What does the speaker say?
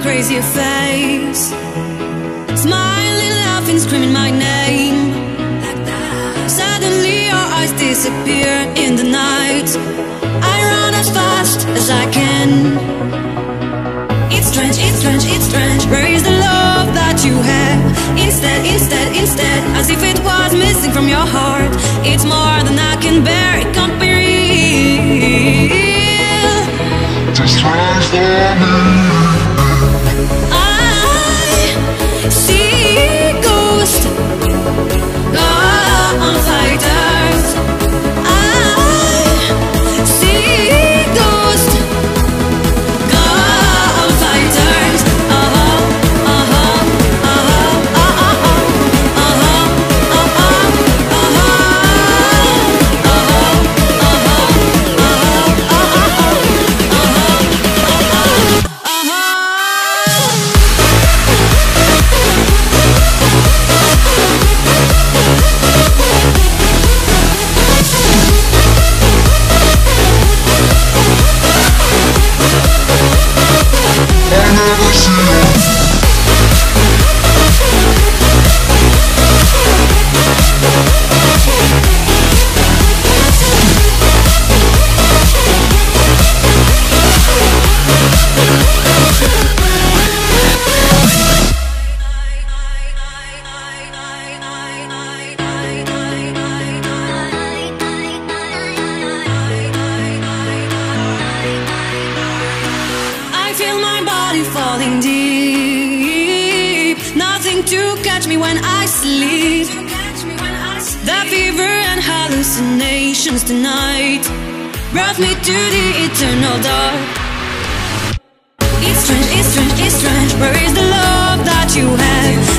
crazy face, smiling, laughing, screaming my name. Suddenly your eyes disappear in the night. I run as fast as I can. It's strange, it's strange, it's strange. Where is the love that you have? Instead, as if it was missing from your heart. It's more than I can bear, it can't be real. Just try for me. I see ghosts, gun fighters. I see ghosts, gun fighters. Falling deep, nothing to catch me when I sleep. The fever and hallucinations tonight brought me to the eternal dark. It's strange, it's strange, it's strange. Where is the love that you have?